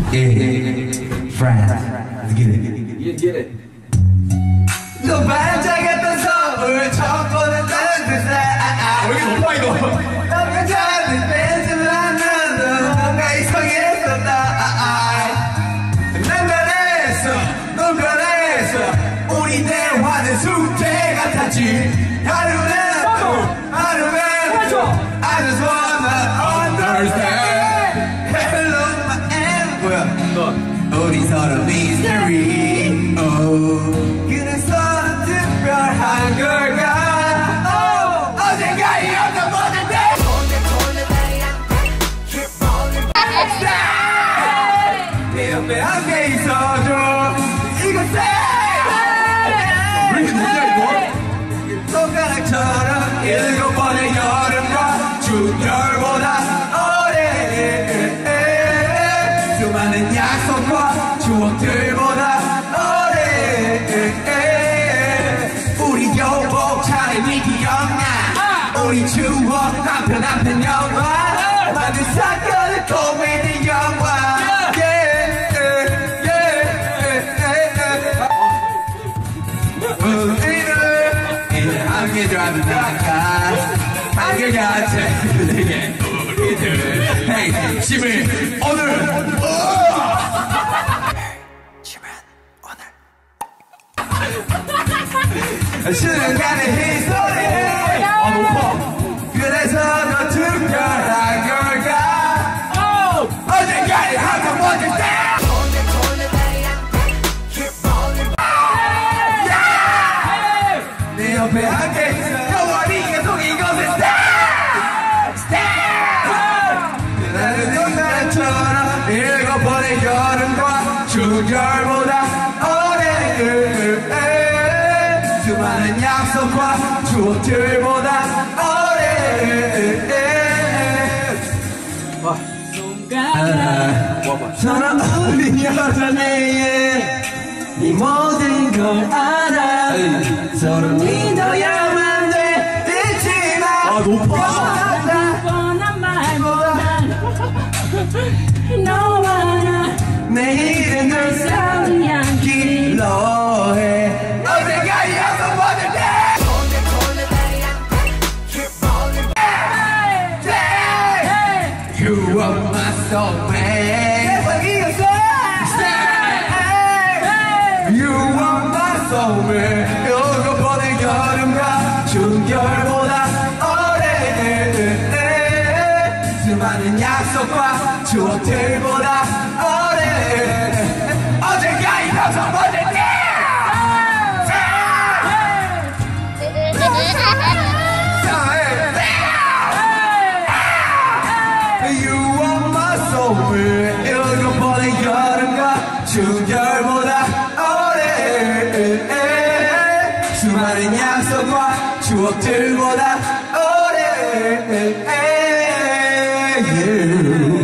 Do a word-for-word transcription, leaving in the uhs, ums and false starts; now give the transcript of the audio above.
Yeah, friends, let's get it. You get it. 너 반짝였던 서울 처음 보는 듯해. 왜 이렇게 높아 이거? 너가 작은 벤츠를 하면서 뭔가 이상했었다. 난 변했어, 넌 변했어. 우리 대화는 숙제 같았지. 하루는 하루는 I just wanna understand. Hello my end. 뭐야? 우리 서로 mystery. Oh. 그래서 특별한 걸까? Oh. 언젠가 이었던 모든 데. 내 옆에 함께 있어줘. 이곳에. 왜 이렇게 놀냐 이거? 손가락처럼 일곱 번의 여름과 준열보다 오래. 수많은 약속과 추억들보다 오래. 우리 교복차례 네 기억나. 우리 추억 한편 한편 영화. 많은 사건을 코미디 영화. 우리는 함께 drive 한결같이 그대에게 우리들 Hey 지민 오늘 지민 오늘 시간의 히스토리. 아 높아. 그래서 더 특별한 걸까? 언젠가 항상 멋질 때. 내 옆에 함께 영원히 계속 이곳에 stay stay. 나는 옛날처럼 일곱 번의 여름과 준열보다 오래. 수많은 약속과 추억들보다 오래. 저런 어린 여자네 네 모든 걸 알아. 서로 믿어야만 돼. 잊지마. 아 높아. 뻔한 말보단 너와 나 내일은 늘 싸우는 길로 해. 언젠가 이어서 모든 데. You are my soulmate. You are my soulmate. 일곱 번의 여름과 준결보다 오래. 수많은 약속과 추억들보다 오래. 언젠가 이어서 모든 게. You are my soulmate. 일곱 번의 여름과 준결보다 수많은 약속과 추억들보다 오래.